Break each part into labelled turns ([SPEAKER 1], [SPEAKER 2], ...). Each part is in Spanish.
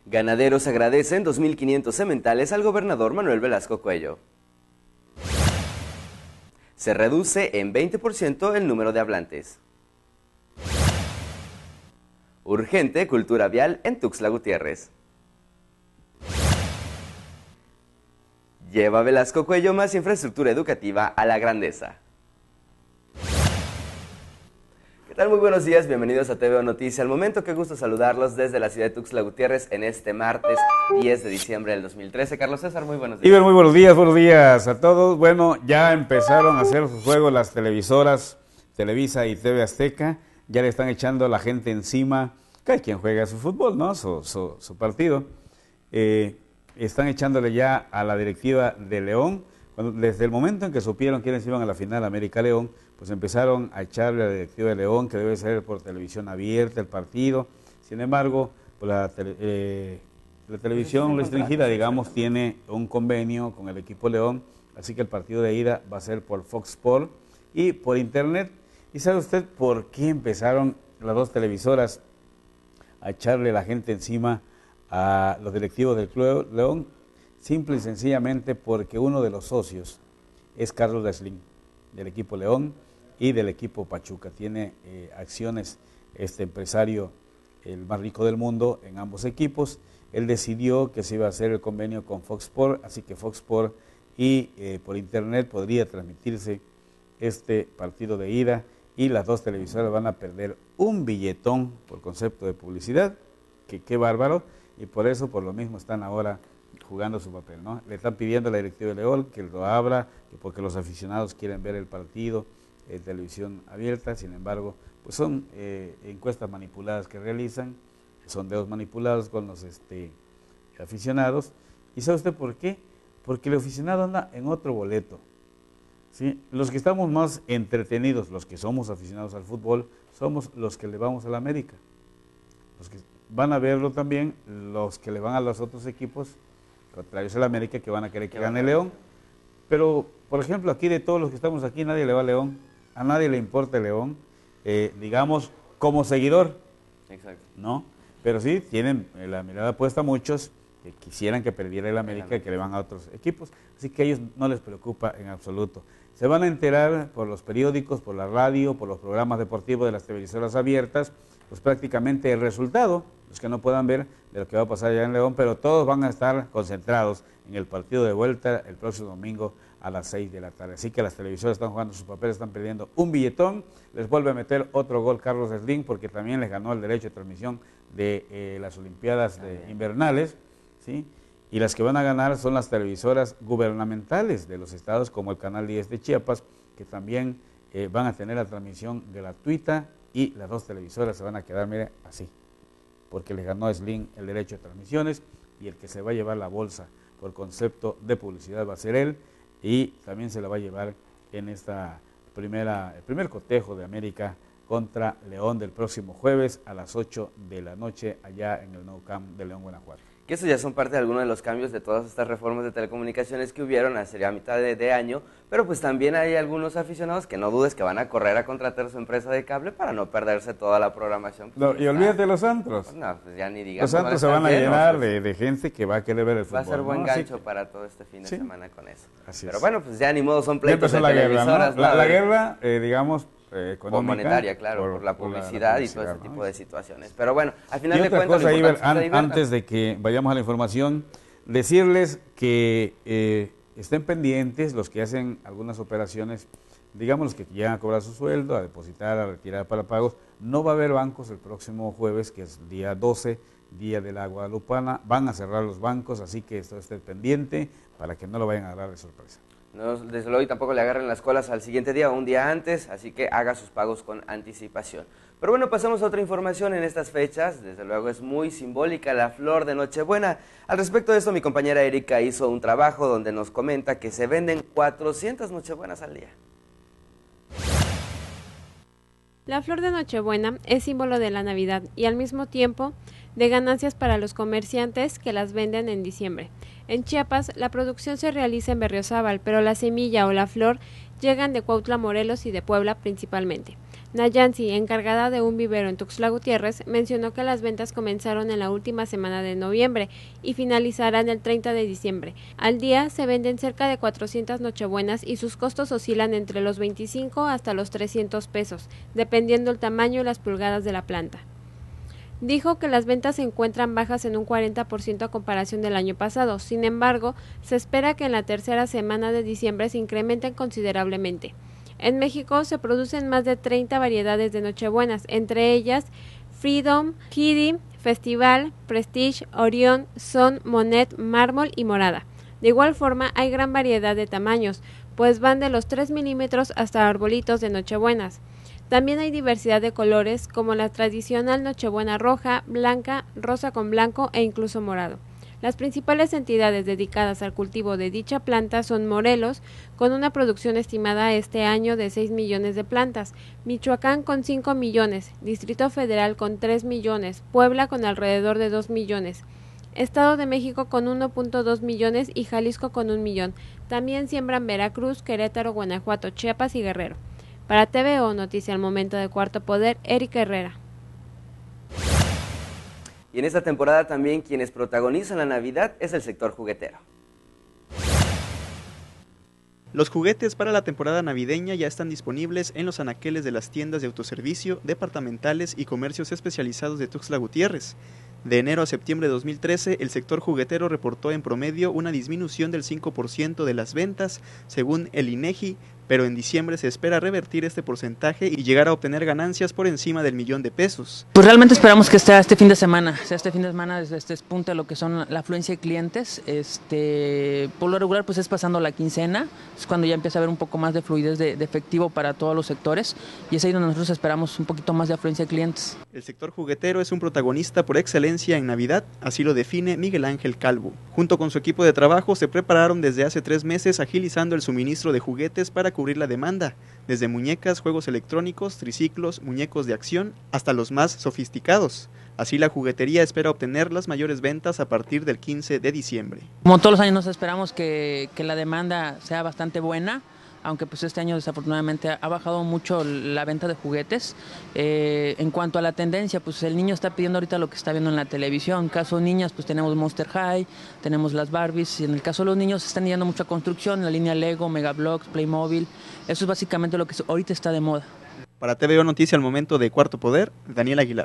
[SPEAKER 1] Ganaderos agradecen 2.500 sementales al gobernador Manuel Velasco Cuello. Se reduce en 20% el número de hablantes. Urgente cultura vial en Tuxtla Gutiérrez. Lleva Velasco Cuello más infraestructura educativa a la grandeza. ¿Qué tal? Muy buenos días, bienvenidos a TVO Noticias al Momento. Qué gusto saludarlos desde la ciudad de Tuxtla Gutiérrez en este martes 10 de diciembre del 2013. Carlos César, muy buenos días.
[SPEAKER 2] Iber, muy buenos días a todos. Bueno, ya empezaron a hacer sus juegos las televisoras, Televisa y TV Azteca. Ya le están echando a la gente encima, cada quien juega su fútbol, ¿no? Su partido. Están echándole ya a la directiva de León. Desde el momento en que supieron quiénes iban a la final América-León, pues empezaron a echarle a la directiva de León que debe ser por televisión abierta el partido. Sin embargo, pues la televisión restringida, digamos, tiene un convenio con el equipo León, así que el partido de ida va a ser por Fox Sports y por internet. ¿Y sabe usted por qué empezaron las dos televisoras a echarle la gente encima a los directivos del Club León? Simple y sencillamente porque uno de los socios es Carlos Slim, del equipo León y del equipo Pachuca. Tiene acciones, este empresario, el más rico del mundo, en ambos equipos. Él decidió que se iba a hacer el convenio con Fox Sports, así que Fox Sports y por internet podría transmitirse este partido de ida, y las dos televisoras van a perder un billetón por concepto de publicidad, que qué bárbaro, y por eso, por lo mismo, están ahora jugando su papel, ¿no? Le están pidiendo a la directiva de León que lo abra, porque los aficionados quieren ver el partido en televisión abierta. Sin embargo, pues son encuestas manipuladas que realizan, sondeos manipulados con los aficionados. ¿Y sabe usted por qué? Porque el aficionado anda en otro boleto, ¿sí? Los que estamos más entretenidos, los que somos aficionados al fútbol, somos los que le vamos a la América. Los que van a verlo también, los que le van a los otros equipos contrarios a la América, que van a querer que gane León. Pero, por ejemplo, aquí de todos los que estamos aquí, nadie le va a León, a nadie le importa el León, digamos, como seguidor. Exacto. ¿No? Pero sí, tienen la mirada puesta muchos que quisieran que perdiera el América y que le van a otros equipos, así que a ellos no les preocupa en absoluto. Se van a enterar por los periódicos, por la radio, por los programas deportivos de las televisoras abiertas, pues prácticamente el resultado, los que no puedan ver de lo que va a pasar allá en León, pero todos van a estar concentrados en el partido de vuelta el próximo domingo a las 6 de la tarde. Así que las televisoras están jugando sus papeles, están perdiendo un billetón. Les vuelve a meter otro gol Carlos Slim, porque también les ganó el derecho de transmisión de las Olimpiadas invernales, ¿sí? Y las que van a ganar son las televisoras gubernamentales de los estados, como el Canal 10 de Chiapas, que también van a tener la transmisión gratuita, y las dos televisoras se van a quedar, mire, así, porque les ganó a Slim el derecho de transmisiones, y el que se va a llevar la bolsa por concepto de publicidad va a ser él, y también se la va a llevar en el primer cotejo de América contra León del próximo jueves a las 8 de la noche allá en el Nou Camp de León, Guanajuato.
[SPEAKER 1] Que estos ya son parte de algunos de los cambios de todas estas reformas de telecomunicaciones que hubieron hace ya mitad de año, pero pues también hay algunos aficionados que no dudes que van a correr a contratar su empresa de cable para no perderse toda la programación.
[SPEAKER 2] No, y olvídate de los antros.
[SPEAKER 1] No, pues ya ni digamos.
[SPEAKER 2] Los antros se van a llenar de gente que va a querer ver el fútbol.
[SPEAKER 1] Va a ser buen gancho
[SPEAKER 2] que
[SPEAKER 1] para todo este fin de semana con eso.
[SPEAKER 2] Así
[SPEAKER 1] pero
[SPEAKER 2] es.
[SPEAKER 1] bueno, pues ya ni modo, son pleitos de
[SPEAKER 2] la
[SPEAKER 1] televisoras.
[SPEAKER 2] Guerra, ¿no? La guerra, digamos, económica,
[SPEAKER 1] monetaria, claro, por la publicidad y todo ese tipo de situaciones. Pero bueno, al final
[SPEAKER 2] y
[SPEAKER 1] de
[SPEAKER 2] otra
[SPEAKER 1] cuentas,
[SPEAKER 2] cosa, Iber, antes de que vayamos a la información, decirles que estén pendientes los que hacen algunas operaciones, digamos los que llegan a cobrar su sueldo, a depositar, a retirar para pagos. No va a haber bancos el próximo jueves, que es día 12, día de la Guadalupana. Van a cerrar los bancos, así que esto esté pendiente para que no lo vayan a agarrar de sorpresa.
[SPEAKER 1] No, desde luego, y tampoco le agarren las colas al siguiente día o un día antes, así que haga sus pagos con anticipación. Pero bueno, pasamos a otra información en estas fechas. Desde luego es muy simbólica la flor de Nochebuena. Al respecto de esto, mi compañera Erika hizo un trabajo donde nos comenta que se venden 400 Nochebuenas al día.
[SPEAKER 3] La flor de Nochebuena es símbolo de la Navidad y al mismo tiempo de ganancias para los comerciantes que las venden en diciembre. En Chiapas, la producción se realiza en Berriozábal, pero la semilla o la flor llegan de Cuautla, Morelos y de Puebla principalmente. Nayansi, encargada de un vivero en Tuxtla Gutiérrez, mencionó que las ventas comenzaron en la última semana de noviembre y finalizarán el 30 de diciembre. Al día se venden cerca de 400 nochebuenas y sus costos oscilan entre los 25 hasta los 300 pesos, dependiendo el tamaño y las pulgadas de la planta. Dijo que las ventas se encuentran bajas en un 40% a comparación del año pasado. Sin embargo, se espera que en la tercera semana de diciembre se incrementen considerablemente. En México se producen más de 30 variedades de nochebuenas, entre ellas Freedom, Kitty, Festival, Prestige, Orión, Son, Monet, Mármol y Morada. De igual forma, hay gran variedad de tamaños, pues van de los 3 milímetros hasta arbolitos de nochebuenas. También hay diversidad de colores, como la tradicional nochebuena roja, blanca, rosa con blanco e incluso morado. Las principales entidades dedicadas al cultivo de dicha planta son Morelos, con una producción estimada este año de 6 millones de plantas, Michoacán con 5 millones, Distrito Federal con 3 millones, Puebla con alrededor de 2 millones, Estado de México con 1.2 millones y Jalisco con 1 millón. También siembran Veracruz, Querétaro, Guanajuato, Chiapas y Guerrero. Para TVO Noticia al Momento de Cuarto Poder, Erika Herrera.
[SPEAKER 1] Y en esta temporada también quienes protagonizan la Navidad es el sector juguetero.
[SPEAKER 4] Los juguetes para la temporada navideña ya están disponibles en los anaqueles de las tiendas de autoservicio, departamentales y comercios especializados de Tuxtla Gutiérrez. De enero a septiembre de 2013, el sector juguetero reportó en promedio una disminución del 5% de las ventas, según el INEGI, pero en diciembre se espera revertir este porcentaje y llegar a obtener ganancias por encima del $1,000,000.
[SPEAKER 5] Pues realmente esperamos que sea este fin de semana, desde este punto de lo que son la afluencia de clientes. Por lo regular pues es pasando la quincena, es cuando ya empieza a haber un poco más de fluidez de efectivo para todos los sectores y es ahí donde nosotros esperamos un poquito más de afluencia de clientes.
[SPEAKER 4] El sector juguetero es un protagonista por excelencia en Navidad, así lo define Miguel Ángel Calvo. Junto con su equipo de trabajo se prepararon desde hace 3 meses agilizando el suministro de juguetes para cubrir la demanda, desde muñecas, juegos electrónicos, triciclos, muñecos de acción, hasta los más sofisticados. Así la juguetería espera obtener las mayores ventas a partir del 15 de diciembre.
[SPEAKER 5] Como todos los años nos esperamos que la demanda sea bastante buena, aunque pues este año desafortunadamente ha bajado mucho la venta de juguetes. En cuanto a la tendencia, pues el niño está pidiendo ahorita lo que está viendo en la televisión. En caso de niñas, pues tenemos Monster High, tenemos las Barbies, y en el caso de los niños están yendo mucha construcción, la línea Lego, Megablocks, Playmobil. Eso es básicamente lo que ahorita está de moda.
[SPEAKER 4] Para TVO Noticia al Momento de Cuarto Poder, Daniel Aguilar.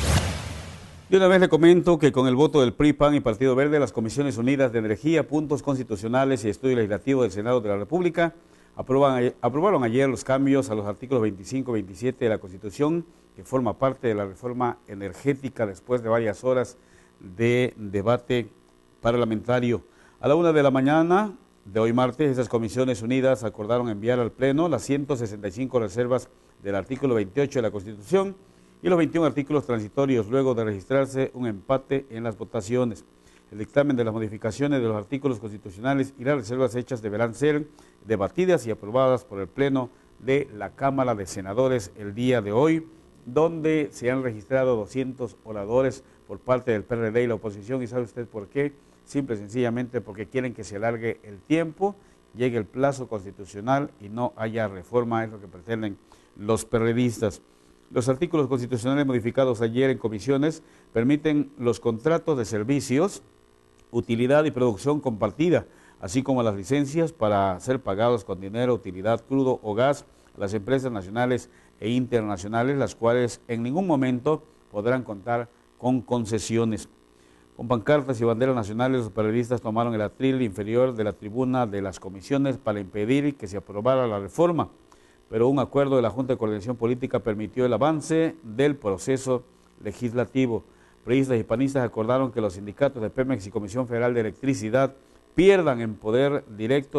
[SPEAKER 2] De una vez le comento que con el voto del PRI, PAN y Partido Verde, las Comisiones Unidas de Energía, Puntos Constitucionales y Estudio Legislativo del Senado de la República aprobaron ayer los cambios a los artículos 25 y 27 de la Constitución, que forma parte de la reforma energética después de varias horas de debate parlamentario. A la 1 de la mañana de hoy martes, esas Comisiones Unidas acordaron enviar al Pleno las 165 reservas del artículo 28 de la Constitución y los 21 artículos transitorios, luego de registrarse un empate en las votaciones. El dictamen de las modificaciones de los artículos constitucionales y las reservas hechas deberán ser debatidas y aprobadas por el Pleno de la Cámara de Senadores el día de hoy, donde se han registrado 200 oradores por parte del PRD y la oposición. ¿Y sabe usted por qué? Simple y sencillamente porque quieren que se alargue el tiempo, llegue el plazo constitucional y no haya reforma, es lo que pretenden los PRDistas. Los artículos constitucionales modificados ayer en comisiones permiten los contratos de servicios, utilidad y producción compartida, así como las licencias para ser pagados con dinero, utilidad, crudo o gas a las empresas nacionales e internacionales, las cuales en ningún momento podrán contar con concesiones. Con pancartas y banderas nacionales, los periodistas tomaron el atril inferior de la tribuna de las comisiones para impedir que se aprobara la reforma, pero un acuerdo de la Junta de Coordinación Política permitió el avance del proceso legislativo. Priistas y panistas acordaron que los sindicatos de Pemex y Comisión Federal de Electricidad pierdan el poder directo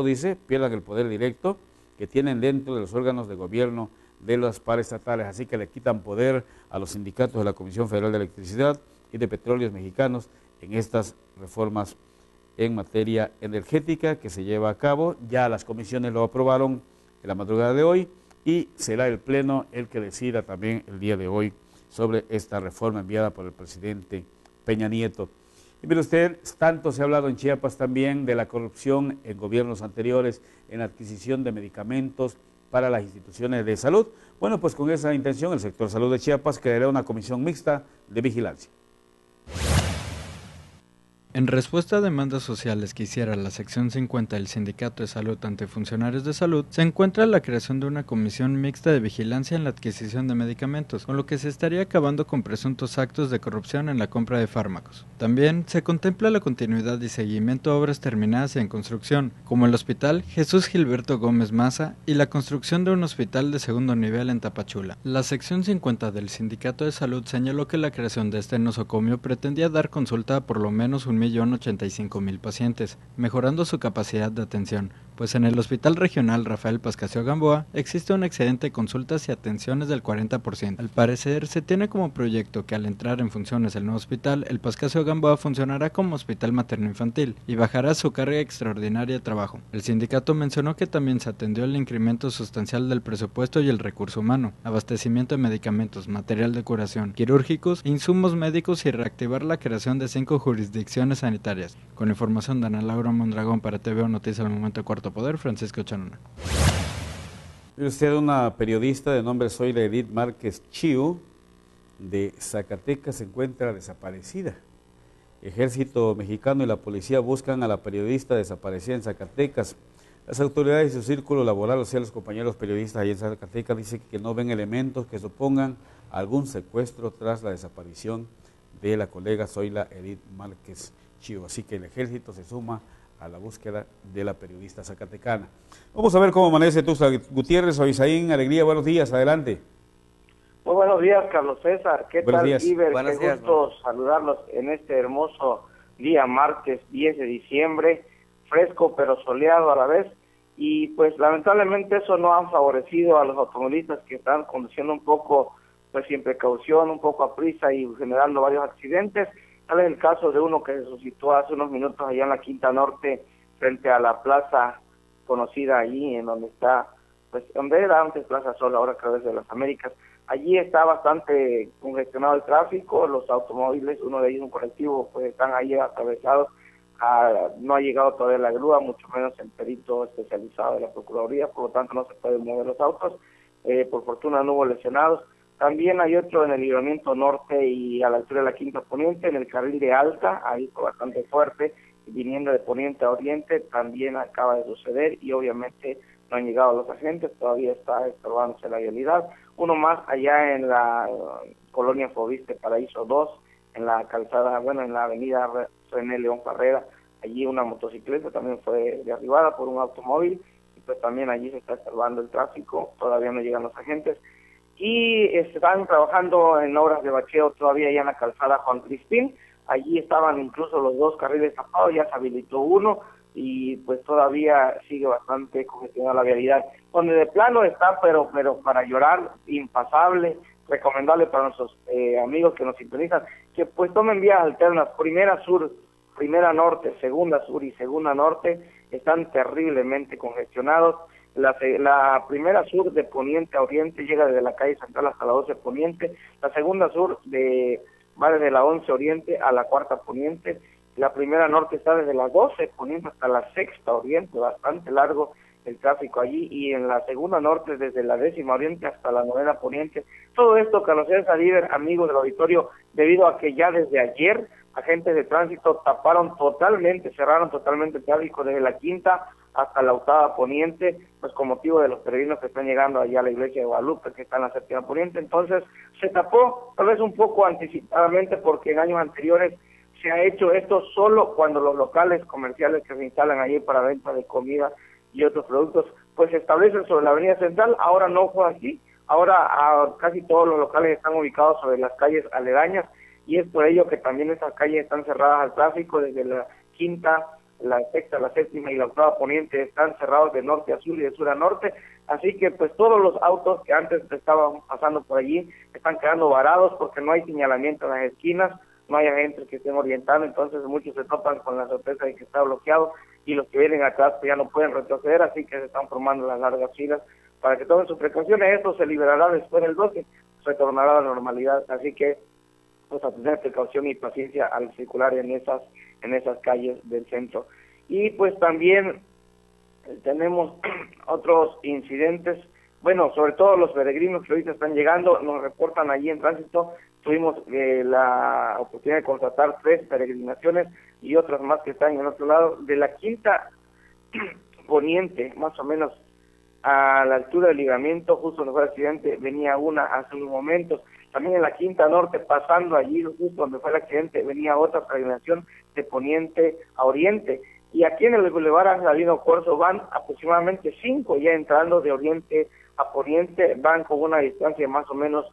[SPEAKER 2] que tienen dentro de los órganos de gobierno de las paraestatales, así que le quitan poder a los sindicatos de la Comisión Federal de Electricidad y de Petróleos Mexicanos en estas reformas en materia energética que se lleva a cabo. Ya las comisiones lo aprobaron en la madrugada de hoy y será el Pleno el que decida también el día de hoy sobre esta reforma enviada por el presidente Peña Nieto. Y mire usted, tanto se ha hablado en Chiapas también de la corrupción en gobiernos anteriores, en la adquisición de medicamentos para las instituciones de salud. Bueno, pues con esa intención el sector salud de Chiapas creará una comisión mixta de vigilancia.
[SPEAKER 6] En respuesta a demandas sociales que hiciera la sección 50 del Sindicato de Salud ante funcionarios de salud, se encuentra la creación de una comisión mixta de vigilancia en la adquisición de medicamentos, con lo que se estaría acabando con presuntos actos de corrupción en la compra de fármacos. También se contempla la continuidad y seguimiento a obras terminadas y en construcción, como el Hospital Jesús Gilberto Gómez Maza y la construcción de un hospital de segundo nivel en Tapachula. La sección 50 del Sindicato de Salud señaló que la creación de este nosocomio pretendía dar consulta a por lo menos 1.085.000 pacientes, mejorando su capacidad de atención, pues en el Hospital Regional Rafael Pascasio Gamboa existe un excedente de consultas y atenciones del 40%. Al parecer, se tiene como proyecto que al entrar en funciones el nuevo hospital, el Pascasio Gamboa funcionará como hospital materno-infantil y bajará su carga extraordinaria de trabajo. El sindicato mencionó que también se atendió el incremento sustancial del presupuesto y el recurso humano, abastecimiento de medicamentos, material de curación, quirúrgicos, insumos médicos y reactivar la creación de 5 jurisdicciones sanitarias. Con información de Ana Laura Mondragón para TVO Noticias al Momento Cuarto Poder, Francisco Chanona.
[SPEAKER 2] Usted, una periodista de nombre Zoila Edith Márquez Chiu, de Zacatecas, se encuentra desaparecida. Ejército mexicano y la policía buscan a la periodista desaparecida en Zacatecas. Las autoridades y su círculo laboral, o sea, los compañeros periodistas allí en Zacatecas, dicen que no ven elementos que supongan algún secuestro tras la desaparición de la colega Zoila Edith Márquez Chiu. Así que el ejército se suma a la búsqueda de la periodista zacatecana. Vamos a ver cómo amanece Tuxtla Gutiérrez. Abisaín Alegría, buenos días, adelante.
[SPEAKER 7] Muy buenos días, Carlos César. ¿Qué
[SPEAKER 2] buenos
[SPEAKER 7] tal,
[SPEAKER 2] días.
[SPEAKER 7] Iber?
[SPEAKER 1] Buenos
[SPEAKER 7] Qué
[SPEAKER 1] días,
[SPEAKER 7] gusto saludarlos en este hermoso día, martes 10 de diciembre, fresco pero soleado a la vez. Y pues lamentablemente eso no ha favorecido a los automovilistas que están conduciendo un poco pues sin precaución, un poco a prisa y generando varios accidentes. Tal es el caso de uno que se suscitó hace unos minutos allá en la Quinta Norte, frente a la plaza conocida allí, en donde está, pues donde era antes Plaza Sol, ahora creo que es de las Américas. Allí está bastante congestionado el tráfico, los automóviles, uno de ellos un colectivo, pues están ahí atravesados. No ha llegado todavía la grúa, mucho menos el perito especializado de la Procuraduría, por lo tanto no se pueden mover los autos. Por fortuna no hubo lesionados. También hay otro en el libramiento norte y a la altura de la Quinta Poniente, en el carril de alta, ahí fue bastante fuerte, viniendo de poniente a oriente, también acaba de suceder y obviamente no han llegado los agentes, todavía está estorbándose la vialidad. Uno más allá en la colonia Fobiste Paraíso 2, en la calzada, en la avenida René León Carrera, allí una motocicleta también fue derribada por un automóvil y pues también allí se está estorbando el tráfico, todavía no llegan los agentes. Y están trabajando en obras de bacheo todavía ya en la calzada Juan Crispín, allí estaban incluso los 2 carriles tapados, ya se habilitó uno y pues todavía sigue bastante congestionada la vialidad, donde de plano está pero para llorar, impasable. Recomendable para nuestros amigos que nos sintonizan que pues tomen vías alternas, primera sur, primera norte, segunda sur y segunda norte están terriblemente congestionados. La primera sur de poniente a oriente llega desde la calle Central hasta la 12 poniente, la segunda sur va desde la 11 oriente a la cuarta poniente, la primera norte está desde la 12 poniente hasta la sexta oriente, bastante largo el tráfico allí, y en la segunda norte desde la 10ª oriente hasta la 9ª poniente. Todo esto, Carlos César, líder, amigos del auditorio, debido a que ya desde ayer agentes de tránsito cerraron totalmente el tráfico desde la quinta hasta la 8ª poniente, pues con motivo de los peregrinos que están llegando allá a la iglesia de Guadalupe, que está en la 7ª poniente. Entonces se tapó tal vez un poco anticipadamente, porque en años anteriores se ha hecho esto solo cuando los locales comerciales que se instalan allí para venta de comida y otros productos pues se establecen sobre la avenida central. Ahora no fue así, ahora casi todos los locales están ubicados sobre las calles aledañas, y es por ello que también estas calles están cerradas al tráfico. Desde la quinta, la sexta, la séptima y la 8ª poniente están cerrados de norte a sur y de sur a norte, así que pues todos los autos que antes estaban pasando por allí están quedando varados porque no hay señalamiento en las esquinas, no hay agentes que estén orientando, entonces muchos se topan con la sorpresa de que está bloqueado y los que vienen atrás pues ya no pueden retroceder, así que se están formando las largas filas. Para que tomen sus precauciones, esto se liberará después del 12, retornará a la normalidad, así que pues a tener precaución y paciencia al circular en esas calles del centro. Y pues también tenemos otros incidentes bueno, sobre todo los peregrinos que ahorita están llegando, nos reportan allí en tránsito. Tuvimos la oportunidad de contratar 3 peregrinaciones y otras más que están en el otro lado. De la quinta poniente, más o menos a la altura del Libramiento, justo donde fue el accidente, venía una hace unos momentos. También en la quinta norte, pasando allí, justo donde fue el accidente, venía otra peregrinación de poniente a oriente. Y aquí en el Boulevard Ángel Albino Corzo van aproximadamente 5 ya entrando de oriente a poniente, van con una distancia de más o menos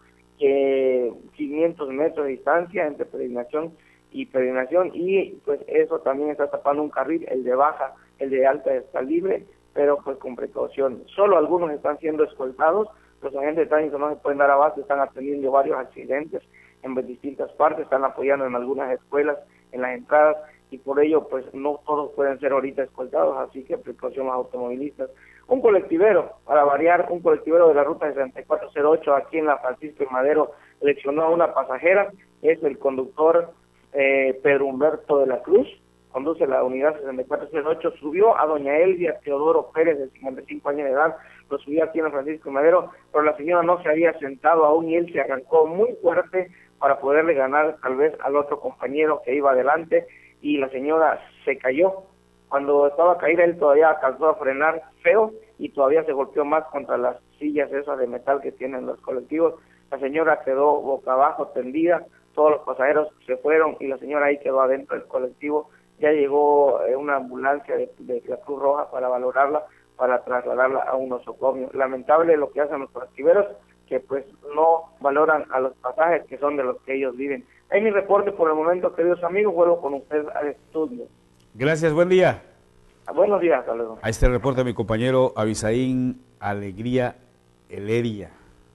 [SPEAKER 7] 500 metros de distancia entre peregrinación, y pues eso también está tapando un carril, el de baja, el de alta está libre, pero pues con precaución. Solo algunos están siendo escoltados, los agentes de tránsito no se pueden dar abasto, están atendiendo varios accidentes en distintas partes, están apoyando en algunas escuelas, en las entradas, y por ello pues no todos pueden ser ahorita escoltados, así que precaución los automovilistas. Un colectivero, para variar, un colectivero de la ruta 6408 aquí en la Francisco y Madero lesionó a una pasajera, es el conductor Pedro Humberto de la Cruz, conduce la unidad 6408, subió a doña Elvia Teodoro Pérez, de 55 años de edad, lo subió aquí en la Francisco y Madero, pero la señora no se había sentado aún y él se arrancó muy fuerte para poderle ganar tal vez al otro compañero que iba adelante, y la señora se cayó. Cuando estaba caída él todavía alcanzó a frenar feo y todavía se golpeó más contra las sillas esas de metal que tienen los colectivos. La señora quedó boca abajo tendida, todos los pasajeros se fueron y la señora ahí quedó adentro del colectivo. Ya llegó una ambulancia de la Cruz Roja para valorarla, para trasladarla a un nosocomio. Lamentable lo que hacen los colectiveros, que pues no valoran a los pasajes que son de los que ellos viven. Es mi reporte por el momento, queridos amigos, vuelvo con ustedes al estudio.
[SPEAKER 2] Gracias, buen día.
[SPEAKER 7] Buenos días, hasta luego.
[SPEAKER 2] A este reporte mi compañero Abisaín Alegría Heredia,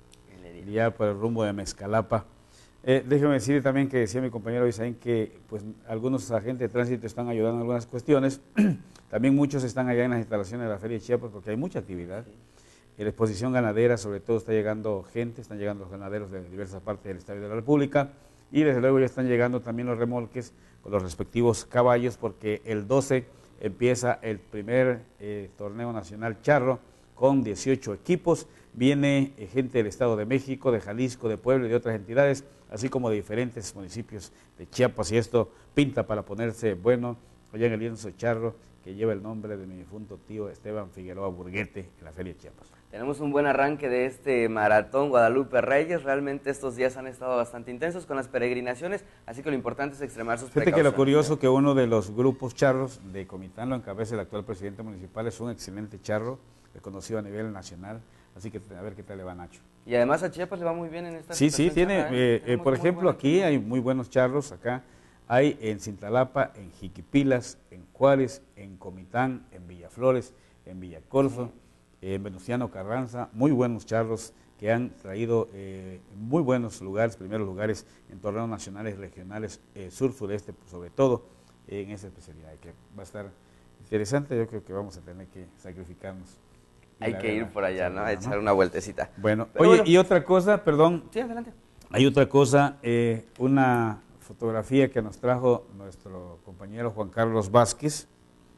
[SPEAKER 2] ya por el rumbo de Mezcalapa. Déjeme decirle también que decía mi compañero Abisaín que pues algunos agentes de tránsito están ayudando en algunas cuestiones, también muchos están allá en las instalaciones de la Feria de Chiapas porque hay mucha actividad. En la exposición ganadera sobre todo está llegando gente, están llegando los ganaderos de diversas partes del Estado de la República y desde luego ya están llegando también los remolques con los respectivos caballos porque el 12 empieza el primer torneo nacional charro con 18 equipos, viene gente del Estado de México, de Jalisco, de Puebla y de otras entidades, así como de diferentes municipios de Chiapas, y esto pinta para ponerse bueno allá en el lienzo charro que lleva el nombre de mi difunto tío Esteban Figueroa Burguete en la Feria de Chiapas.
[SPEAKER 1] Tenemos un buen arranque de este maratón Guadalupe Reyes, realmente estos días han estado bastante intensos con las peregrinaciones, así que lo importante es extremar sus precauciones.
[SPEAKER 2] Fíjate que lo curioso que uno de los grupos charros de Comitán lo encabeza el actual presidente municipal, es un excelente charro, reconocido a nivel nacional, así que a ver qué tal le va Nacho.
[SPEAKER 1] Y además a Chiapas le va muy bien en esta
[SPEAKER 2] Sí, tiene,
[SPEAKER 1] charra,
[SPEAKER 2] por ejemplo, aquí hay muy buenos charros, acá hay en Cintalapa, en Jiquipilas, en Juárez, en Comitán, en Villaflores, en Villacorso, en Venustiano Carranza, muy buenos charros que han traído muy buenos lugares, primeros lugares en torneos nacionales y regionales, sur-sureste sobre todo, en esa especialidad, que va a estar interesante. Yo creo que vamos a tener que sacrificarnos.
[SPEAKER 1] Hay que ir por allá, ¿no? A echar una vueltecita.
[SPEAKER 2] Bueno, oye, y otra cosa, perdón.
[SPEAKER 1] Sí, adelante.
[SPEAKER 2] Hay otra cosa, una fotografía que nos trajo nuestro compañero Juan Carlos Vázquez.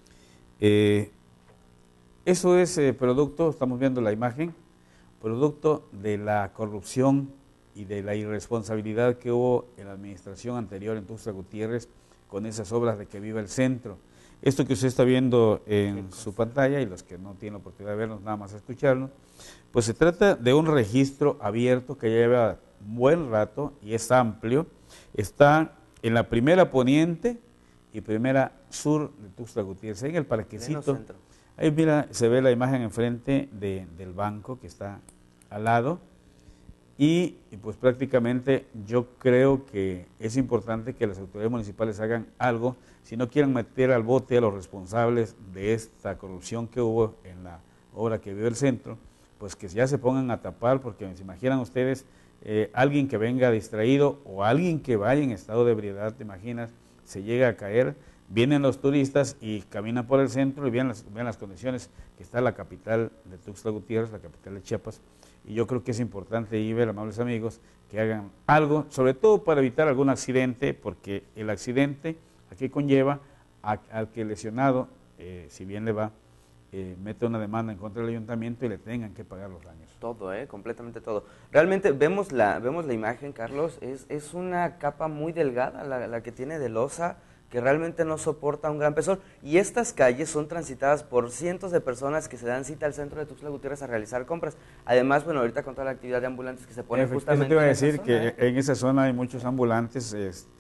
[SPEAKER 2] Eso es producto, estamos viendo la imagen, producto de la corrupción y de la irresponsabilidad que hubo en la administración anterior en Tuxtla Gutiérrez con esas obras de Que Viva el Centro. Esto que usted está viendo en su pantalla y los que no tienen la oportunidad de vernos, nada más escucharnos, pues se trata de un registro abierto que lleva buen rato y es amplio. Está en la primera poniente y primera sur de Tuxtla Gutiérrez, en el parquecito. Ahí mira, se ve la imagen enfrente del banco que está al lado y pues prácticamente yo creo que es importante que las autoridades municipales hagan algo, si no quieren meter al bote a los responsables de esta corrupción que hubo en la obra Que Viva el Centro, pues que ya se pongan a tapar, porque se imaginan ustedes alguien que venga distraído o alguien que vaya en estado de ebriedad, te imaginas, se llega a caer, vienen los turistas y caminan por el centro y vean las condiciones que está la capital de Tuxtla Gutiérrez, la capital de Chiapas, y yo creo que es importante, Iber, amables amigos, que hagan algo, sobre todo para evitar algún accidente, porque el accidente aquí conlleva al que el lesionado, si bien le va, mete una demanda en contra del ayuntamiento y le tengan que pagar los daños.
[SPEAKER 1] Todo, completamente todo. Realmente vemos la imagen, Carlos, es una capa muy delgada la que tiene de losa, que realmente no soporta un gran peso. Y estas calles son transitadas por cientos de personas que se dan cita al centro de Tuxtla Gutiérrez a realizar compras. Además, bueno, ahorita con toda la actividad de ambulantes que se pone justamente
[SPEAKER 2] te iba a
[SPEAKER 1] en esa
[SPEAKER 2] decir
[SPEAKER 1] zona,
[SPEAKER 2] que en esa zona hay muchos ambulantes,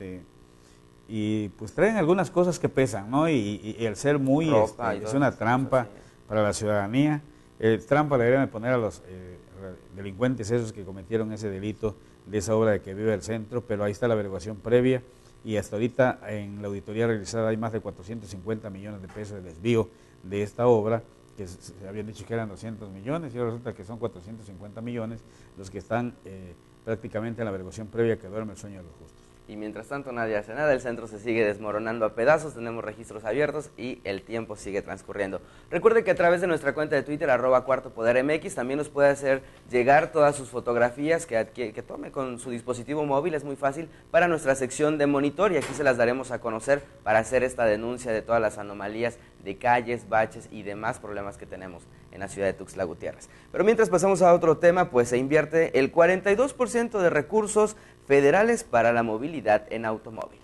[SPEAKER 2] y pues traen algunas cosas que pesan, ¿no? Y el ser muy, es una trampa para la ciudadanía. Trampa le deberían poner a los delincuentes esos que cometieron ese delito de esa obra de que vive el centro, pero ahí está la averiguación previa y hasta ahorita en la auditoría realizada hay más de 450 millones de pesos de desvío de esta obra, que se habían dicho que eran 200 millones y ahora resulta que son 450 millones los que están prácticamente en la averiguación previa que duerme el sueño de los justos.
[SPEAKER 1] Y mientras tanto nadie hace nada, el centro se sigue desmoronando a pedazos, tenemos registros abiertos y el tiempo sigue transcurriendo. Recuerde que a través de nuestra cuenta de Twitter, @cuartopodermx, también nos puede hacer llegar todas sus fotografías que tome con su dispositivo móvil, es muy fácil, para nuestra sección de monitor y aquí se las daremos a conocer para hacer esta denuncia de todas las anomalías de calles, baches y demás problemas que tenemos en la ciudad de Tuxtla Gutiérrez. Pero mientras pasamos a otro tema, pues se invierte el 42% de recursos federales para la movilidad en automóvil.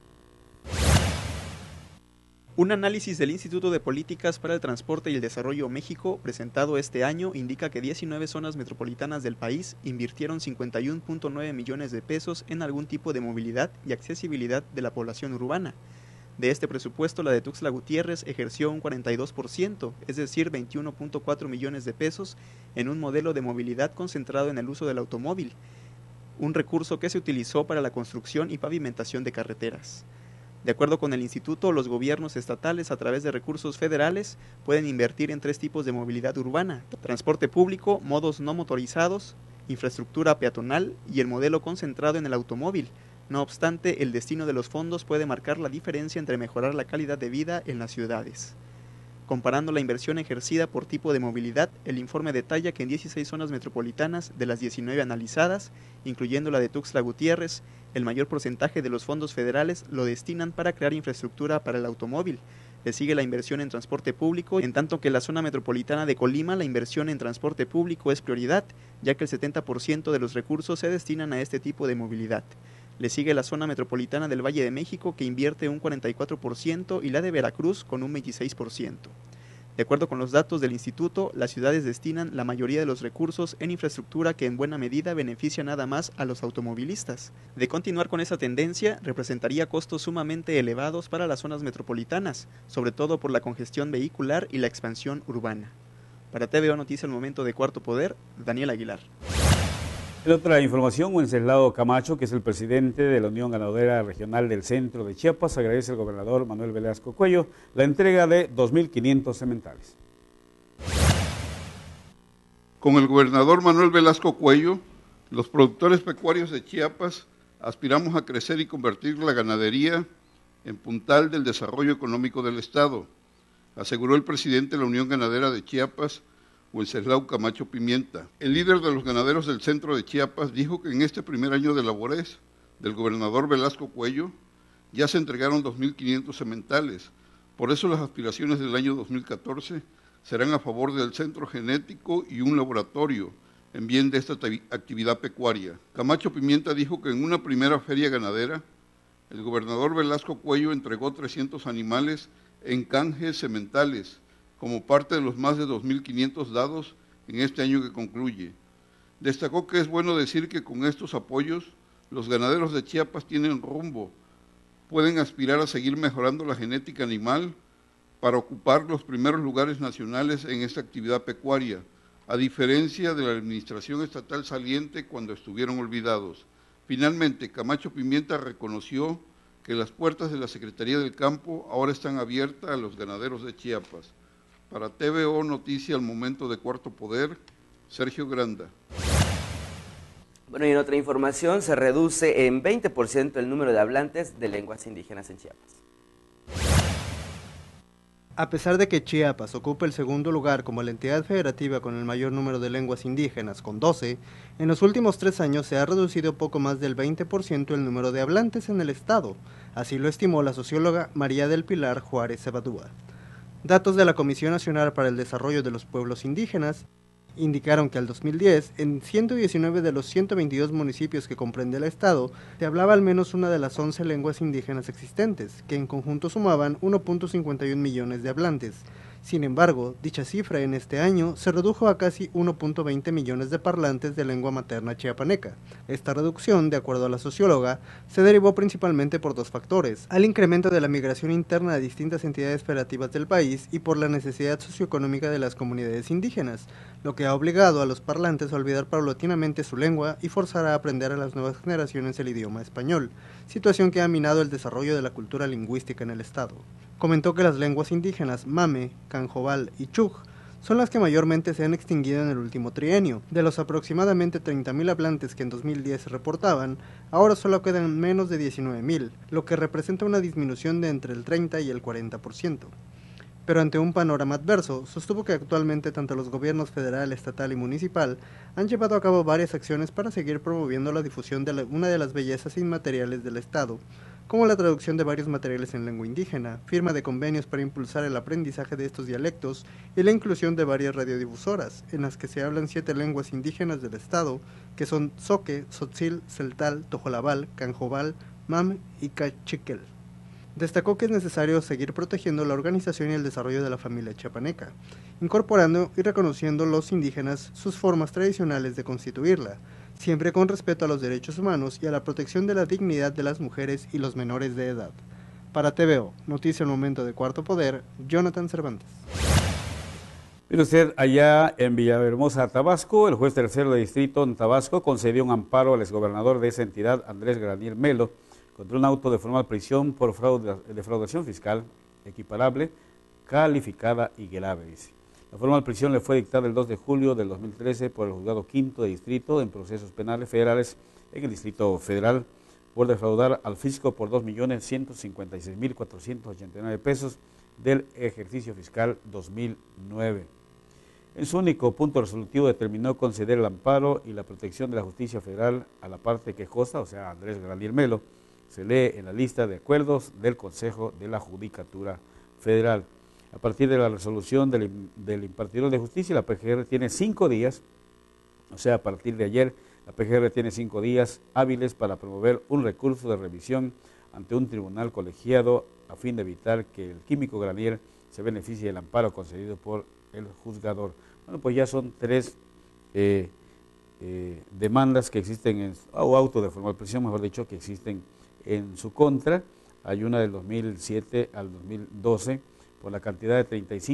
[SPEAKER 4] Un análisis del Instituto de Políticas para el Transporte y el Desarrollo México, presentado este año, indica que 19 zonas metropolitanas del país invirtieron 51.9 millones de pesos en algún tipo de movilidad y accesibilidad de la población urbana. De este presupuesto, la de Tuxtla Gutiérrez ejerció un 42%, es decir, 21.4 millones de pesos, en un modelo de movilidad concentrado en el uso del automóvil, un recurso que se utilizó para la construcción y pavimentación de carreteras. De acuerdo con el instituto, los gobiernos estatales, a través de recursos federales, pueden invertir en 3 tipos de movilidad urbana: transporte público, modos no motorizados, infraestructura peatonal y el modelo concentrado en el automóvil. No obstante, el destino de los fondos puede marcar la diferencia entre mejorar la calidad de vida en las ciudades. Comparando la inversión ejercida por tipo de movilidad, el informe detalla que en 16 zonas metropolitanas de las 19 analizadas, incluyendo la de Tuxtla Gutiérrez, el mayor porcentaje de los fondos federales lo destinan para crear infraestructura para el automóvil. Le sigue la inversión en transporte público, en tanto que en la zona metropolitana de Colima la inversión en transporte público es prioridad, ya que el 70% de los recursos se destinan a este tipo de movilidad. Le sigue la zona metropolitana del Valle de México, que invierte un 44%, y la de Veracruz con un 26%. De acuerdo con los datos del instituto, las ciudades destinan la mayoría de los recursos en infraestructura que en buena medida beneficia nada más a los automovilistas. De continuar con esa tendencia, representaría costos sumamente elevados para las zonas metropolitanas, sobre todo por la congestión vehicular y la expansión urbana. Para TVO Noticias, el momento de Cuarto Poder, Daniel Aguilar.
[SPEAKER 2] En otra información, Wenceslao Camacho, que es el presidente de la Unión Ganadera Regional del Centro de Chiapas, agradece al gobernador Manuel Velasco Cuello la entrega de 2.500 sementales.
[SPEAKER 8] Con el gobernador Manuel Velasco Cuello, los productores pecuarios de Chiapas aspiramos a crecer y convertir la ganadería en puntal del desarrollo económico del Estado, aseguró el presidente de la Unión Ganadera de Chiapas, Wenceslao Camacho Pimienta. El líder de los ganaderos del centro de Chiapas dijo que en este primer año de labores del gobernador Velasco Cuello ya se entregaron 2.500 sementales. Por eso las aspiraciones del año 2014 serán a favor del centro genético y un laboratorio en bien de esta actividad pecuaria. Camacho Pimienta dijo que en una primera feria ganadera, el gobernador Velasco Cuello entregó 300 animales en canjes sementales, como parte de los más de 2.500 dados en este año que concluye. Destacó que es bueno decir que con estos apoyos, los ganaderos de Chiapas tienen rumbo, pueden aspirar a seguir mejorando la genética animal para ocupar los primeros lugares nacionales en esta actividad pecuaria, a diferencia de la administración estatal saliente cuando estuvieron olvidados. Finalmente, Camacho Pimienta reconoció que las puertas de la Secretaría del Campo ahora están abiertas a los ganaderos de Chiapas. Para TVO Noticias, al momento de Cuarto Poder, Sergio Granda.
[SPEAKER 1] Bueno, y en otra información, se reduce en 20% el número de hablantes de lenguas indígenas en Chiapas.
[SPEAKER 9] A pesar de que Chiapas ocupa el segundo lugar como la entidad federativa con el mayor número de lenguas indígenas, con 12, en los últimos 3 años se ha reducido poco más del 20% el número de hablantes en el estado. Así lo estimó la socióloga María del Pilar Juárez Cebadúa. Datos de la Comisión Nacional para el Desarrollo de los Pueblos Indígenas indicaron que al 2010, en 119 de los 122 municipios que comprende el estado, se hablaba al menos una de las 11 lenguas indígenas existentes, que en conjunto sumaban 1.51 millones de hablantes. Sin embargo, dicha cifra en este año se redujo a casi 1.20 millones de parlantes de lengua materna chiapaneca. Esta reducción, de acuerdo a la socióloga, se derivó principalmente por dos factores: al incremento de la migración interna a distintas entidades federativas del país y por la necesidad socioeconómica de las comunidades indígenas, lo que ha obligado a los parlantes a olvidar paulatinamente su lengua y forzar a aprender a las nuevas generaciones el idioma español, situación que ha minado el desarrollo de la cultura lingüística en el estado. Comentó que las lenguas indígenas Mame, Canjobal y Chuj son las que mayormente se han extinguido en el último trienio. De los aproximadamente 30.000 hablantes que en 2010 se reportaban, ahora solo quedan menos de 19.000, lo que representa una disminución de entre el 30 y el 40%. Pero ante un panorama adverso, sostuvo que actualmente tanto los gobiernos federal, estatal y municipal han llevado a cabo varias acciones para seguir promoviendo la difusión de una de las bellezas inmateriales del estado, como la traducción de varios materiales en lengua indígena, firma de convenios para impulsar el aprendizaje de estos dialectos y la inclusión de varias radiodifusoras, en las que se hablan 7 lenguas indígenas del estado, que son Zoque, Tzotzil, Celtal, Tojolabal, Canjobal, Mam y Cachiquel. Destacó que es necesario seguir protegiendo la organización y el desarrollo de la familia chiapaneca, incorporando y reconociendo los indígenas sus formas tradicionales de constituirla, siempre con respeto a los derechos humanos y a la protección de la dignidad de las mujeres y los menores de edad. Para TVO, Noticia al Momento de Cuarto Poder, Jonathan Cervantes.
[SPEAKER 2] Mire usted, allá en Villahermosa, Tabasco, el juez tercero de distrito en Tabasco concedió un amparo al exgobernador de esa entidad, Andrés Granier Melo, contra un auto de formal prisión por defraudación fiscal equiparable, calificada y grave, dice. La formal prisión le fue dictada el 2 de julio del 2013 por el juzgado quinto de distrito en procesos penales federales en el Distrito Federal por defraudar al fisco por 2.156.489 pesos del ejercicio fiscal 2009. En su único punto resolutivo determinó conceder el amparo y la protección de la justicia federal a la parte quejosa, o sea, Andrés Granier Melo. Se lee en la lista de acuerdos del Consejo de la Judicatura Federal. A partir de la resolución del impartidor de justicia, la PGR tiene 5 días, o sea, a partir de ayer, la PGR tiene 5 días hábiles para promover un recurso de revisión ante un tribunal colegiado a fin de evitar que el químico Granier se beneficie del amparo concedido por el juzgador. Bueno, pues ya son 3 demandas que existen, o auto de formal prisión, mejor dicho, que existen en su contra. Hay una del 2007 al 2012 por la cantidad de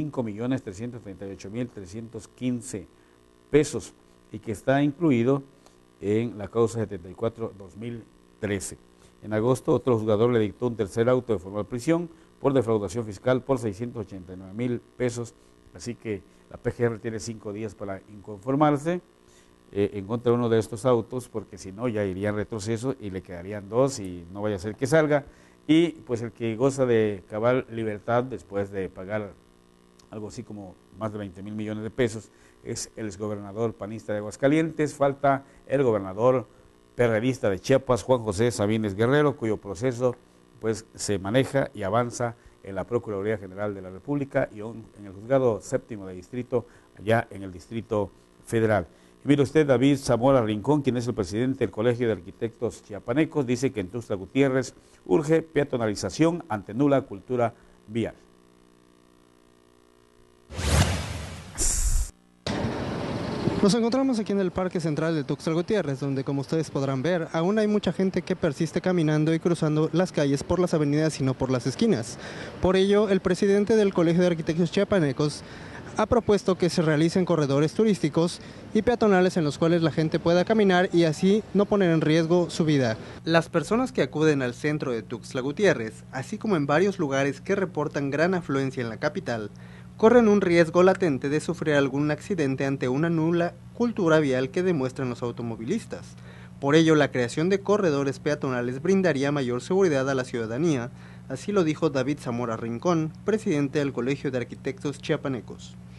[SPEAKER 2] 35.338.315 pesos y que está incluido en la causa 74-2013. En agosto, otro juzgador le dictó un tercer auto de formal prisión por defraudación fiscal por 689.000 pesos, así que la PGR tiene 5 días para inconformarse en contra de uno de estos autos, porque si no ya iría en retroceso y le quedarían 2 y no vaya a ser que salga. Y pues el que goza de cabal libertad después de pagar algo así como más de 20.000 millones de pesos es el exgobernador panista de Aguascalientes. Falta el gobernador perredista de Chiapas, Juan José Sabines Guerrero, cuyo proceso pues se maneja y avanza en la Procuraduría General de la República y en el juzgado séptimo de distrito allá en el Distrito Federal. Y mire usted, David Zamora Rincón, quien es el presidente del Colegio de Arquitectos Chiapanecos, dice que en Tuxtla Gutiérrez urge peatonalización ante nula cultura vial.
[SPEAKER 9] Nos encontramos aquí en el Parque Central de Tuxtla Gutiérrez, donde, como ustedes podrán ver, aún hay mucha gente que persiste caminando y cruzando las calles por las avenidas y no por las esquinas. Por ello, el presidente del Colegio de Arquitectos Chiapanecos ha propuesto que se realicen corredores turísticos y peatonales en los cuales la gente pueda caminar y así no poner en riesgo su vida. Las personas que acuden al centro de Tuxtla Gutiérrez, así como en varios lugares que reportan gran afluencia en la capital, corren un riesgo latente de sufrir algún accidente ante una nula cultura vial que demuestran los automovilistas. Por ello, la creación de corredores peatonales brindaría mayor seguridad a la ciudadanía, así lo dijo David Zamora Rincón, presidente del Colegio de Arquitectos Chiapanecos.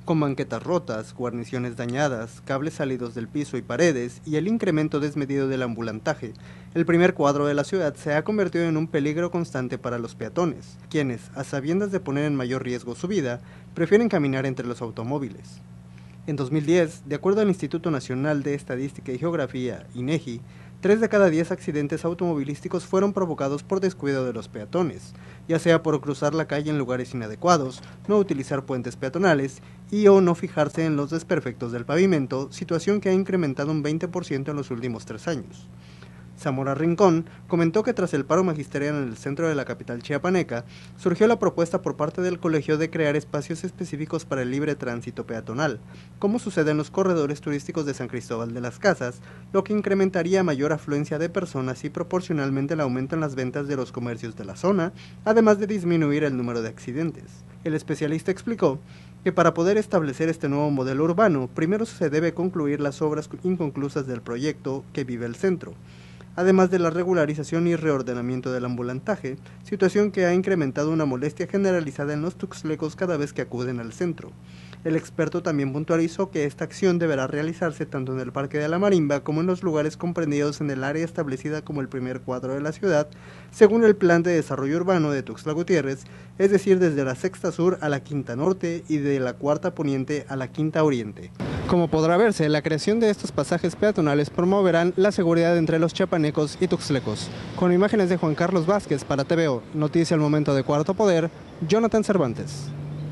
[SPEAKER 9] con banquetas rotas, guarniciones dañadas, cables salidos del piso y paredes y el incremento desmedido del ambulantaje, el primer cuadro de la ciudad se ha convertido en un peligro constante para los peatones, quienes, a sabiendas de poner en mayor riesgo su vida, prefieren caminar entre los automóviles. En 2010, de acuerdo al Instituto Nacional de Estadística y Geografía, INEGI, 3 de cada 10 accidentes automovilísticos fueron provocados por descuido de los peatones, ya sea por cruzar la calle en lugares inadecuados, no utilizar puentes peatonales y o no fijarse en los desperfectos del pavimento, situación que ha incrementado un 20% en los últimos 3 años. Zamora Rincón comentó que tras el paro magisterial en el centro de la capital chiapaneca, surgió la propuesta por parte del colegio de crear espacios específicos para el libre tránsito peatonal, como sucede en los corredores turísticos de San Cristóbal de las Casas, lo que incrementaría mayor afluencia de personas y proporcionalmente el aumento en las ventas de los comercios de la zona, además de disminuir el número de accidentes. El especialista explicó que para poder establecer este nuevo modelo urbano, primero se debe concluir las obras inconclusas del proyecto que vive el centro, además de la regularización y reordenamiento del ambulantaje, situación que ha incrementado una molestia generalizada en los tuxtlecos cada vez que acuden al centro. El experto también puntualizó que esta acción deberá realizarse tanto en el Parque de la Marimba como en los lugares comprendidos en el área establecida como el primer cuadro de la ciudad, según el Plan de Desarrollo Urbano de Tuxtla Gutiérrez, es decir, desde la Sexta Sur a la Quinta Norte y de la Cuarta Poniente a la Quinta Oriente. Como podrá verse, la creación de estos pasajes peatonales promoverán la seguridad entre los chiapanecos y tuxtlecos. Con imágenes de Juan Carlos Vázquez para TVO, Noticia al Momento de Cuarto Poder, Jonathan Cervantes.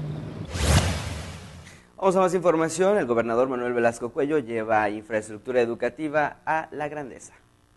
[SPEAKER 1] Vamos a más información. El gobernador Manuel Velasco Cuello lleva infraestructura educativa a La Grandeza,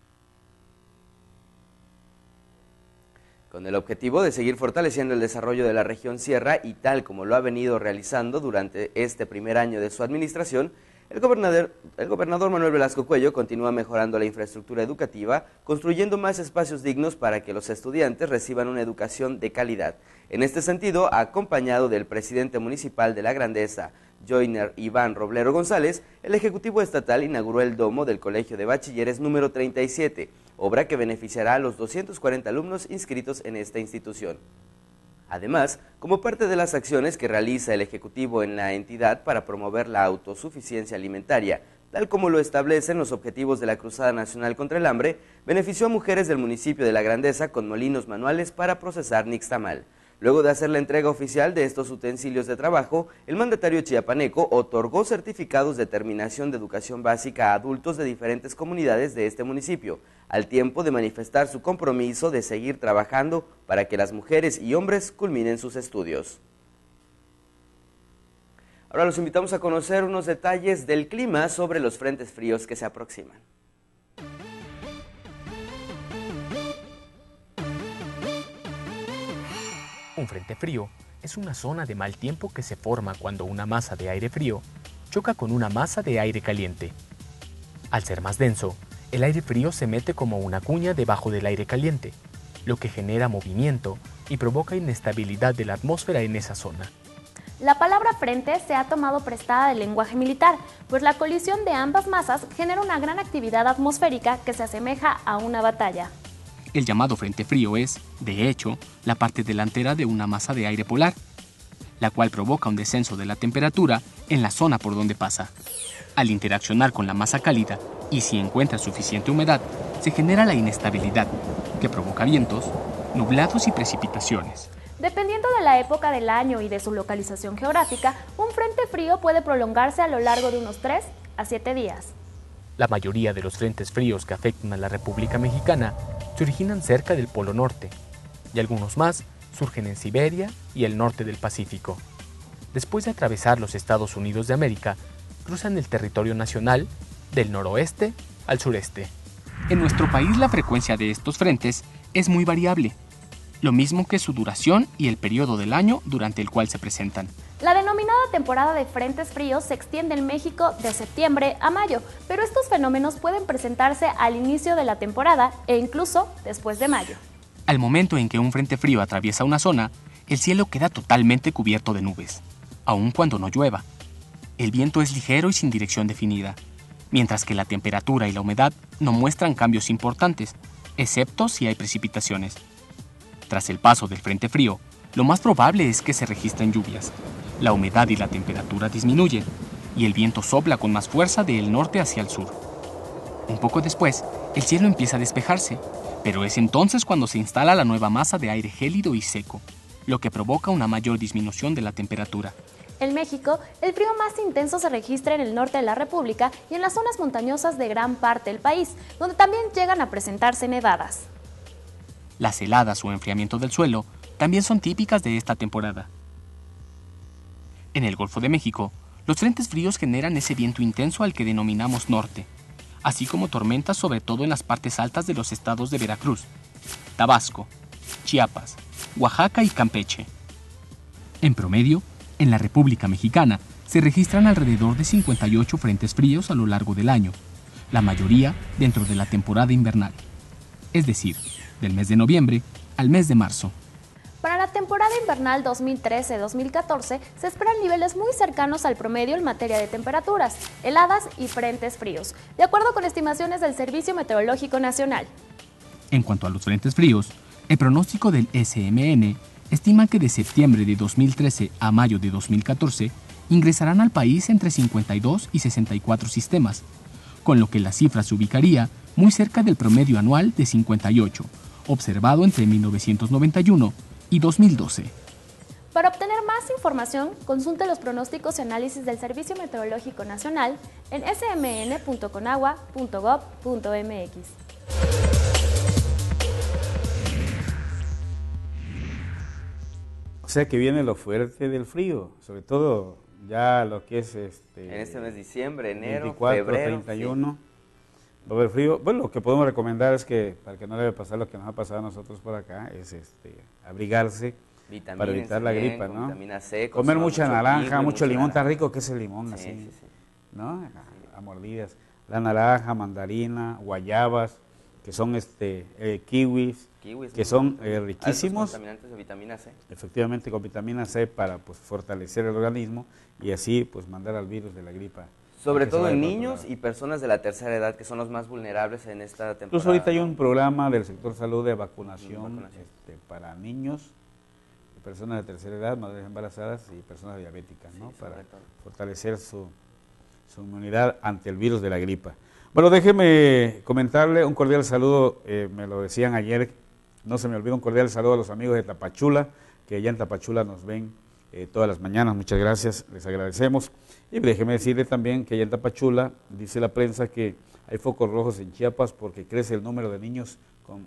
[SPEAKER 1] con el objetivo de seguir fortaleciendo el desarrollo de la región Sierra y tal como lo ha venido realizando durante este primer año de su administración. El gobernador Manuel Velasco Cuello continúa mejorando la infraestructura educativa, construyendo más espacios dignos para que los estudiantes reciban una educación de calidad. En este sentido, acompañado del presidente municipal de La Grandeza, Joyner Iván Roblero González, el Ejecutivo Estatal inauguró el domo del Colegio de Bachilleres número 37, obra que beneficiará a los 240 alumnos inscritos en esta institución. Además, como parte de las acciones que realiza el Ejecutivo en la entidad para promover la autosuficiencia alimentaria, tal como lo establecen los objetivos de la Cruzada Nacional contra el Hambre, benefició a mujeres del municipio de La Grandeza con molinos manuales para procesar nixtamal. Luego de hacer la entrega oficial de estos utensilios de trabajo, el mandatario chiapaneco otorgó certificados de terminación de educación básica a adultos de diferentes comunidades de este municipio, al tiempo de manifestar su compromiso de seguir trabajando para que las mujeres y hombres culminen sus estudios. Ahora los invitamos a conocer unos detalles del clima sobre los frentes fríos que se aproximan.
[SPEAKER 10] Un frente frío es una zona de mal tiempo que se forma cuando una masa de aire frío choca con una masa de aire caliente. Al ser más denso, el aire frío se mete como una cuña debajo del aire caliente, lo que genera movimiento y provoca inestabilidad de la atmósfera en esa zona.
[SPEAKER 11] La palabra frente se ha tomado prestada del lenguaje militar, pues la colisión de ambas masas genera una gran actividad atmosférica que se asemeja a una batalla.
[SPEAKER 10] El llamado frente frío es, de hecho, la parte delantera de una masa de aire polar, la cual provoca un descenso de la temperatura en la zona por donde pasa. Al interaccionar con la masa cálida y si encuentra suficiente humedad, se genera la inestabilidad, que provoca vientos, nublados y precipitaciones.
[SPEAKER 11] Dependiendo de la época del año y de su localización geográfica, un frente frío puede prolongarse a lo largo de unos 3 a 7 días.
[SPEAKER 10] La mayoría de los frentes fríos que afectan a la República Mexicana se originan cerca del Polo Norte, y algunos más surgen en Siberia y el norte del Pacífico. Después de atravesar los Estados Unidos de América, cruzan el territorio nacional del noroeste al sureste. En nuestro país la frecuencia de estos frentes es muy variable, lo mismo que su duración y el periodo del año durante el cual se presentan.
[SPEAKER 11] La denominada temporada de frentes fríos se extiende en México de septiembre a mayo, pero estos fenómenos pueden presentarse al inicio de la temporada e incluso después de mayo.
[SPEAKER 10] Al momento en que un frente frío atraviesa una zona, el cielo queda totalmente cubierto de nubes, aun cuando no llueva. El viento es ligero y sin dirección definida, mientras que la temperatura y la humedad no muestran cambios importantes, excepto si hay precipitaciones. Tras el paso del frente frío, lo más probable es que se registren lluvias, La humedad y la temperatura disminuyen y el viento sopla con más fuerza del norte hacia el sur. Un poco después, el cielo empieza a despejarse, pero es entonces cuando se instala la nueva masa de aire gélido y seco, lo que provoca una mayor disminución de la temperatura.
[SPEAKER 11] En México, el frío más intenso se registra en el norte de la República y en las zonas montañosas de gran parte del país, donde también llegan a presentarse nevadas.
[SPEAKER 10] Las heladas o enfriamiento del suelo también son típicas de esta temporada. En el Golfo de México, los frentes fríos generan ese viento intenso al que denominamos norte, así como tormentas sobre todo en las partes altas de los estados de Veracruz, Tabasco, Chiapas, Oaxaca y Campeche. En promedio, en la República Mexicana se registran alrededor de 58 frentes fríos a lo largo del año, la mayoría dentro de la temporada invernal, es decir, del mes de noviembre al mes de marzo.
[SPEAKER 11] Para la temporada invernal 2013-2014 se esperan niveles muy cercanos al promedio en materia de temperaturas, heladas y frentes fríos, de acuerdo con estimaciones del Servicio Meteorológico Nacional.
[SPEAKER 10] En cuanto a los frentes fríos, el pronóstico del SMN estima que de septiembre de 2013 a mayo de 2014 ingresarán al país entre 52 y 64 sistemas, con lo que la cifra se ubicaría muy cerca del promedio anual de 58, observado entre 1991 y 2012.
[SPEAKER 11] Para obtener más información, consulte los pronósticos y análisis del Servicio Meteorológico Nacional en smn.conagua.gov.mx.
[SPEAKER 2] O sea que viene lo fuerte del frío, sobre todo ya lo que es
[SPEAKER 1] en este mes de diciembre, enero,
[SPEAKER 2] 24,
[SPEAKER 1] febrero,
[SPEAKER 2] 31. Sí. Va a haber frío. Bueno, lo que podemos recomendar es que, para que no debe pasar lo que nos ha pasado a nosotros por acá, es abrigarse para evitar la gripa, ¿no?
[SPEAKER 1] Vitamina C,
[SPEAKER 2] comer mucha naranja,
[SPEAKER 1] kiwi,
[SPEAKER 2] mucho limón, tan rico que es el limón, así,
[SPEAKER 1] sí.
[SPEAKER 2] ¿no? A mordidas. La naranja, mandarina, guayabas, que son kiwis, que son riquísimos.
[SPEAKER 1] Contaminantes de vitamina C.
[SPEAKER 2] Efectivamente, con vitamina C para pues fortalecer el organismo y así pues mandar al virus de la gripa.
[SPEAKER 1] Sobre todo en niños y personas de la tercera edad, que son los más vulnerables en esta temporada.
[SPEAKER 2] Incluso ahorita hay un programa del sector salud de vacunación para niños, personas de tercera edad, madres embarazadas y personas diabéticas, ¿no? Para fortalecer su inmunidad ante el virus de la gripa. Bueno, déjeme comentarle un cordial saludo, me lo decían ayer, no se me olvida un cordial saludo a los amigos de Tapachula, que allá en Tapachula nos ven todas las mañanas, muchas gracias, les agradecemos. Y déjeme decirle también que allá en Tapachula, dice la prensa que hay focos rojos en Chiapas porque crece el número de niños con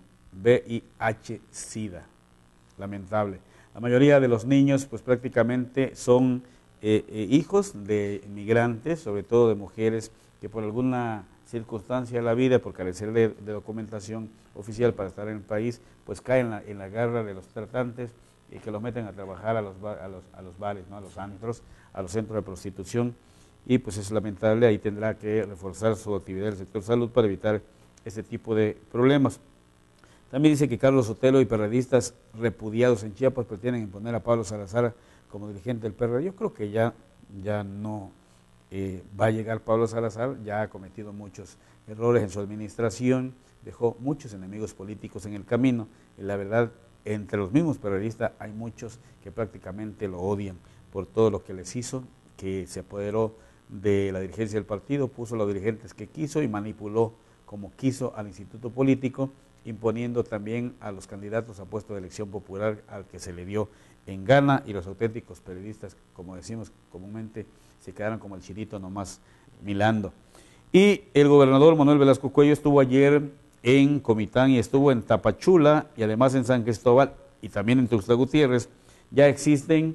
[SPEAKER 2] VIH-Sida, lamentable. La mayoría de los niños pues prácticamente son hijos de migrantes, sobre todo de mujeres que por alguna circunstancia de la vida, por carecer de documentación oficial para estar en el país, pues caen en la garra de los tratantes y que los meten a trabajar a los bares, ¿no? A los antros, a los centros de prostitución, y pues es lamentable, ahí tendrá que reforzar su actividad del sector salud para evitar este tipo de problemas. También dice que Carlos Sotelo y perredistas repudiados en Chiapas pretenden imponer a Pablo Salazar como dirigente del PRD. Yo creo que ya no va a llegar Pablo Salazar, ya ha cometido muchos errores en su administración, dejó muchos enemigos políticos en el camino, y la verdad, entre los mismos periodistas hay muchos que prácticamente lo odian por todo lo que les hizo, que se apoderó de la dirigencia del partido, puso a los dirigentes que quiso y manipuló como quiso al instituto político, imponiendo también a los candidatos a puesto de elección popular al que se le dio en gana, y los auténticos periodistas, como decimos comúnmente, se quedaron como el chirito nomás milando. Y el gobernador Manuel Velasco Cuello estuvo ayer en Comitán y estuvo en Tapachula y además en San Cristóbal y también en Tuxtla Gutiérrez. Ya existen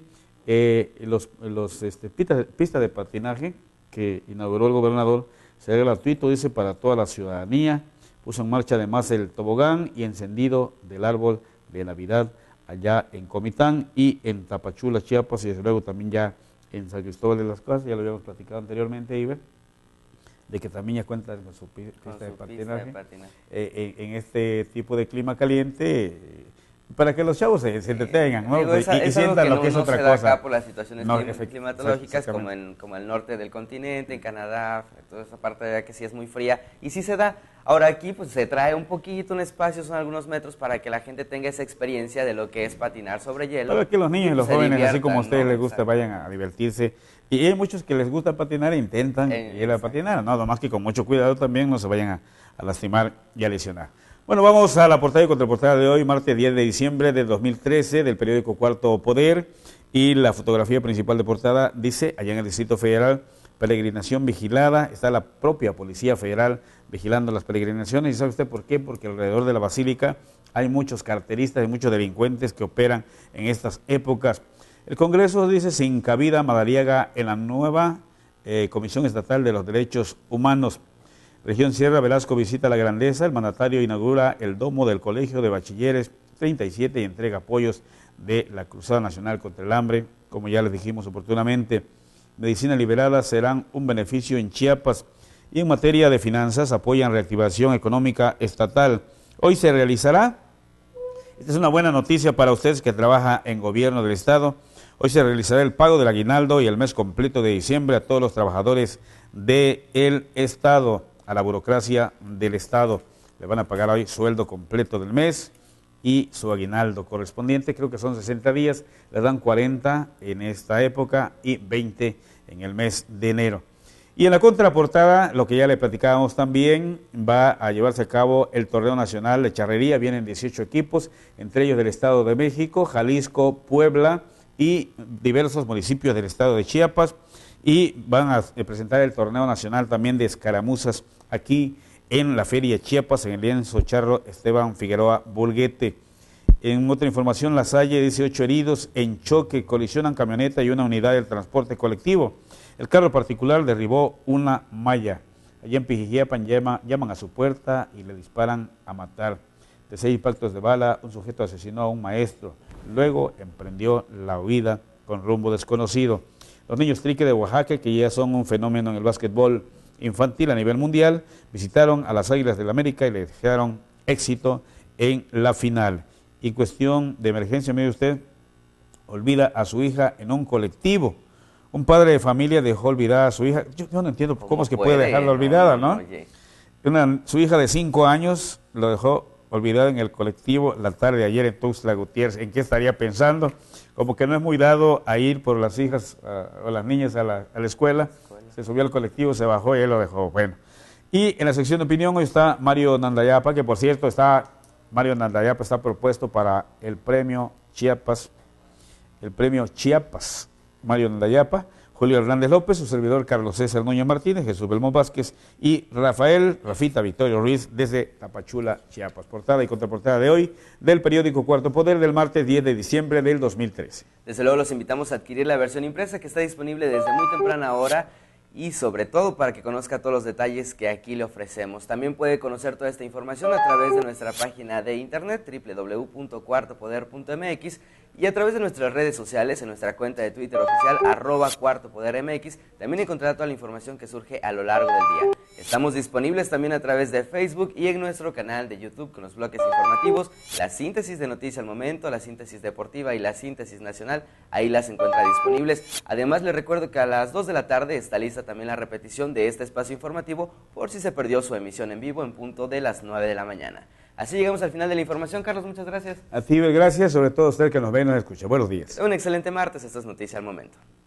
[SPEAKER 2] pistas de patinaje que inauguró el gobernador, será gratuito, dice, para toda la ciudadanía. Puso en marcha además el tobogán y encendido del árbol de Navidad allá en Comitán y en Tapachula, Chiapas, y desde luego también ya en San Cristóbal de las Casas, ya lo habíamos platicado anteriormente, Iber, de que también ya cuenta con su pista de patinaje. En este tipo de clima caliente, para que los chavos se entretengan, ¿no?
[SPEAKER 1] Digo,
[SPEAKER 2] y sientan lo que es otra cosa.
[SPEAKER 1] Acá por las situaciones climatológicas, como el norte del continente, en Canadá, toda esa parte de allá que sí es muy fría, y sí se da. Ahora aquí pues se trae un poquito, un espacio, son algunos metros para que la gente tenga esa experiencia de lo que es patinar sobre hielo.
[SPEAKER 2] Para que los niños y los jóvenes, así como a ustedes les gusta, vayan a divertirse. Y hay muchos que les gusta patinar e intentan ir a patinar, ¿no? Nomás que con mucho cuidado también no se vayan a lastimar y a lesionar. Bueno, vamos a la portada y contraportada de hoy, martes 10 de diciembre del 2013, del periódico Cuarto Poder. Y la fotografía principal de portada dice, allá en el Distrito Federal, peregrinación vigilada, está la propia Policía Federal vigilando las peregrinaciones. ¿Y sabe usted por qué? Porque alrededor de la Basílica hay muchos carteristas y muchos delincuentes que operan en estas épocas. El Congreso dice sin cabida Madariaga en la nueva Comisión Estatal de los Derechos Humanos. Región Sierra, Velasco visita la Grandeza, el mandatario inaugura el domo del Colegio de Bachilleres 37 y entrega apoyos de la Cruzada Nacional contra el Hambre, como ya les dijimos oportunamente. Medicina liberada serán un beneficio en Chiapas. Y en materia de finanzas apoyan reactivación económica estatal. Hoy se realizará, esta es una buena noticia para ustedes que trabajan en gobierno del estado, hoy se realizará el pago del aguinaldo y el mes completo de diciembre a todos los trabajadores del estado, a la burocracia del estado. Le van a pagar hoy sueldo completo del mes y su aguinaldo correspondiente, creo que son 60 días, le dan 40 en esta época y 20 en el mes de enero. Y en la contraportada, lo que ya le platicábamos también, va a llevarse a cabo el Torneo Nacional de Charrería, vienen 18 equipos, entre ellos del Estado de México, Jalisco, Puebla y diversos municipios del estado de Chiapas, y van a presentar el Torneo Nacional también de Escaramuzas aquí en la Feria Chiapas, en el lienzo charro Esteban Figueroa Burguete. En otra información, La Salle, 18 heridos en choque, colisionan camioneta y una unidad del transporte colectivo. El carro particular derribó una malla. Allá en Pijijiapan llaman a su puerta y le disparan a matar. De 6 impactos de bala, un sujeto asesinó a un maestro. Luego emprendió la huida con rumbo desconocido. Los niños trique de Oaxaca, que ya son un fenómeno en el básquetbol infantil a nivel mundial, visitaron a las Águilas del América y le dejaron éxito en la final. Y cuestión de emergencia, mire usted, olvida a su hija en un colectivo. Un padre de familia dejó olvidada a su hija. Yo no entiendo cómo es que puede dejarla olvidada, ¿no? Su hija de 5 años lo dejó olvidada en el colectivo la tarde de ayer en Tuxtla Gutiérrez. ¿En qué estaría pensando? Como que no es muy dado a ir por las hijas o las niñas a la escuela. Se subió al colectivo, se bajó y él lo dejó. Bueno. Y en la sección de opinión hoy está Mario Nandayapa, que por cierto Mario Nandayapa está propuesto para el premio Chiapas. Mario Nandayapa, Julio Hernández López, su servidor Carlos César Núñez Martínez, Jesús Belmont Vázquez y Rafita Victorio Ruiz desde Tapachula, Chiapas. Portada y contraportada de hoy del periódico Cuarto Poder del martes 10 de diciembre del 2013.
[SPEAKER 1] Desde luego los invitamos a adquirir la versión impresa que está disponible desde muy temprana hora y sobre todo para que conozca todos los detalles que aquí le ofrecemos. También puede conocer toda esta información a través de nuestra página de internet www.cuartopoder.mx y a través de nuestras redes sociales, en nuestra cuenta de Twitter oficial, @cuartopodermx, también encontrará toda la información que surge a lo largo del día. Estamos disponibles también a través de Facebook y en nuestro canal de YouTube con los bloques informativos, la síntesis de noticia al momento, la síntesis deportiva y la síntesis nacional, ahí las encuentra disponibles. Además, les recuerdo que a las 2 de la tarde está lista también la repetición de este espacio informativo por si se perdió su emisión en vivo en punto de las 9 de la mañana. Así llegamos al final de la información. Carlos, muchas gracias.
[SPEAKER 2] A ti, gracias, sobre todo a usted que nos ve y nos escucha. Buenos días.
[SPEAKER 1] Un excelente martes, esto es Noticia al Momento.